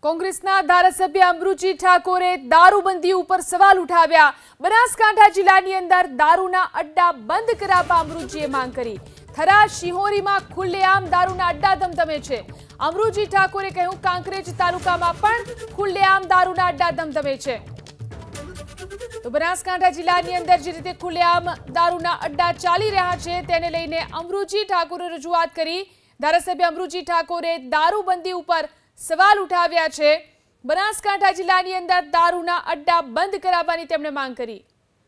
કોંગ્રેસના ધારાસભ્ય અમૃજી ઠાકોરે દારૂબંધી ઉપર સવાલ ઉઠાવ્યા। બનાસકાંઠા જિલ્લાની અંદર દારૂના અડ્ડા બંધ કરાવવા અમૃજીએ માંગ કરી। થરા શિહોરીમાં ખુલ્લેઆમ દારૂના અડ્ડા ધમધમે છે। અમૃજી ઠાકોરે કહ્યું કાંકરેજ તાલુકામાં પણ ખુલ્લેઆમ દારૂના અડ્ડા ધમધમે છે। તો બનાસકાંઠા જિલ્લાની અંદર જે રીતે ખુલ્લેઆમ દારૂના અડ્ડા ચાલી રહ્યા છે તેને લઈને અમૃજી ઠાકોરે રજૂઆત કરી। ધારાસભ્ય અમૃજી ઠાકોરે દારૂબંધી ઉપર સવાલ ઉઠાવ્યા છે। બનાસકાંઠા જિલ્લાની અંદર દારૂના અડ્ડા બંધ કરાવવાની તેમણે માંગ કરી।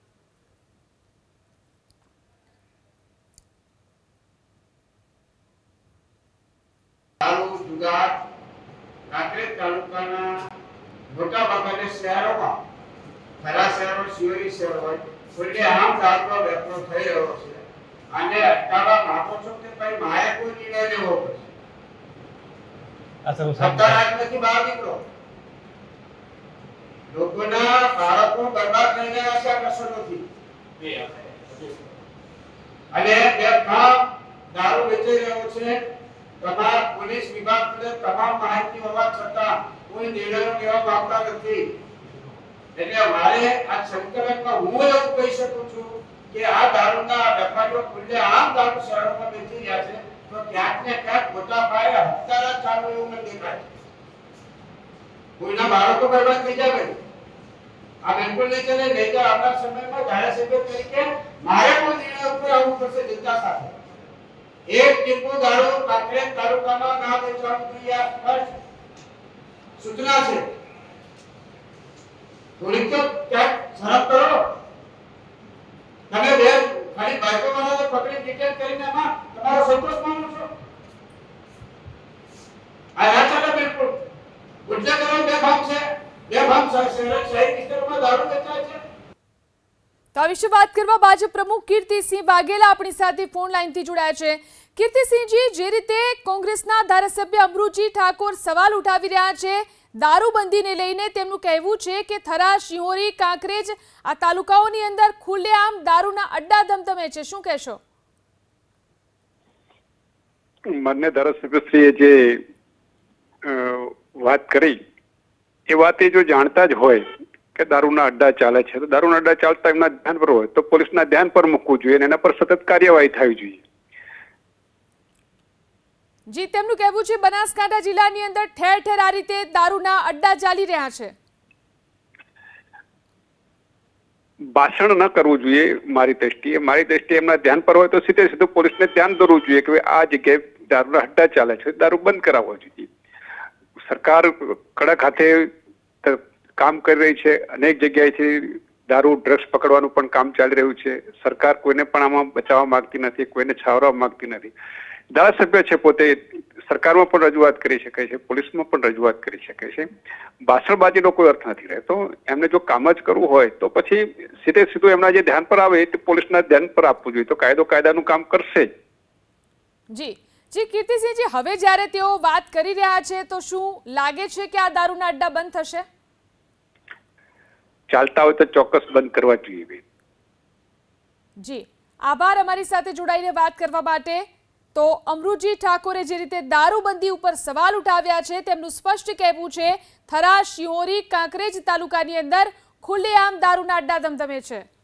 દારૂ જુગાર કાંકરેજ તાલુકાના મોટાભાગના શહેરોમાં થરા શહેરો શિહોરી શહેરો ખુલ્લેઆમ દારૂનો વેપાર થઈ રહ્યો છે અને અટકાવવા માંગો છો કે ભાઈ મારે કોઈ નિર્ણય લેવો પડશે। સત્તારાજમાંથી બહાર નીકળો। લોકોના બાળકો બરબાદ થઈ ગયા છે આ નશોથી અને બેફામ દારૂ વેચાઈ રહ્યો છે। તમારા પોલીસ વિભાગને તમામ માહિતી હોવા છતાં કોઈ નિર્ણય લેવા માંગતા નથી। એટલે મારે આ સંકલનમાં હું એવું કહી શકું છું કે આ દારૂના વેપારીઓ ખુલ્લેઆમ દારૂ શહેરોમાં વેચી રહ્યા છે તો ક્યાંક ને ક્યાંક મોટા પાયે હત્યારા ચાલુ એવું મને દેખાય છે। કોઈના બાળકો બરબાદ થઈ જાય આ બિલકુલ નહીં ચાલે। નહીં તો આવનાર સમયમાં ધારાસભ્ય તરીકે મારે કોઈ નિર્ણય ઉપર આવવું પડશે જનતા સાથે। એક ટીપુ દારૂ કાંકરેજ તાલુકામાં ના વેચવાનું જોઈએ આ સ્પષ્ટ સૂચના છે। થોડીક તો ક્યાંક શરત કરો। તમે બે ખાલી બાઈકો વાળાને પકડી ડિટેન કરીને એમાં તમારો સંતોષ માનો છો? આ ના ચાલે બિલકુલ। ઉઠલે કરો બેફામ છે। બેફામ શહેરી વિસ્તારોમાં દારૂ વેચાય છે। તો આ વિશે વાત કરવા ભાજપ પ્રમુખ કીર્તિસિંહ વાઘેલા આપણી સાથે ફોન લાઈનથી જોડાયા છે। કીર્તિસિંહજી, જે રીતે કોંગ્રેસના ધારાસભ્ય અમૃજી ઠાકોર સવાલ ઉઠાવી રહ્યા છે દારૂબંધીને લઈને, તેમનું કહેવું છે કે થરા શિહોરી કાંકરેજ આ તાલુકાઓની અંદર ખુલ્લેઆમ દારૂના અડ્ડા ધમધમે છે, શું કહેશો? માન્ય ધારાસભ્યશ્રીએ જે વાત કરી એ વાત એ જો જાણતા જ હોય કે દારૂના અડ્ડા ચાલે છે તો દારૂના અડ્ડા ચાલતા એમના ધ્યાન પર હોય તો પોલીસના ધ્યાન પર મૂકવું જોઈએ અને એના પર સતત કાર્યવાહી થવી જોઈએ। જી, તેમનું કહેવું છે બનાસકાંઠા જિલ્લાની અંદર ઠેર ઠેર આ રીતે દારૂના અડ્ડા ચાલી રહ્યા છે। ભાષણ ન કરવું જોઈએ મારી દ્રષ્ટિએ એમના ધ્યાન પર હોય તો સીધું પોલીસને ધ્યાન દોરવું જોઈએ કે આ જગ્યાએ દારૂના અડ્ડા ચાલે છે, દારૂ બંધ કરાવવો જોઈએ। સરકાર કડક હાથે કામ કરી રહી છે। અનેક જગ્યાએથી દારૂ ડ્રગ્સ પકડવાનું પણ કામ ચાલી રહ્યું છે। સરકાર કોઈને પણ આમાં બચાવવા માંગતી નથી, કોઈને છાવરવા માંગતી નથી। ધારાસભ્ય છે પોતે સરકારમાં પણ રજૂઆત કરી શકે છે, પોલીસમાં પણ રજૂઆત કરી શકે છે। ભાષણબાજીનો કોઈ અર્થ નથી રહેતો। એમને જો કામ જ કરવું હોય તો પછી સીધું એમના જે ધ્યાન પર આવે તે પોલીસના ધ્યાન પર આપવું જોઈએ તો કાયદો કાયદાનું કામ કરશે જ। જી કીર્તિસિંહજી, હવે જ્યારે તેઓ વાત કરી રહ્યા છે તો શું લાગે છે કે આ દારૂના અડ્ડા બંધ થશે? ચાલતા હોય તો ચોક્કસ બંધ કરવા જોઈએ। જી આભાર અમારી સાથે જોડાઈને વાત કરવા માટે। તો અમૃજી ઠાકોરે જે રીતે દારૂબંધી ઉપર સવાલ ઉઠાવ્યા છે તેમનું સ્પષ્ટ કહેવું છે થરા શિહોરી કાંકરેજ તાલુકાની અંદર ખુલ્લેઆમ દારૂના અડ્ડા ધમધમે છે।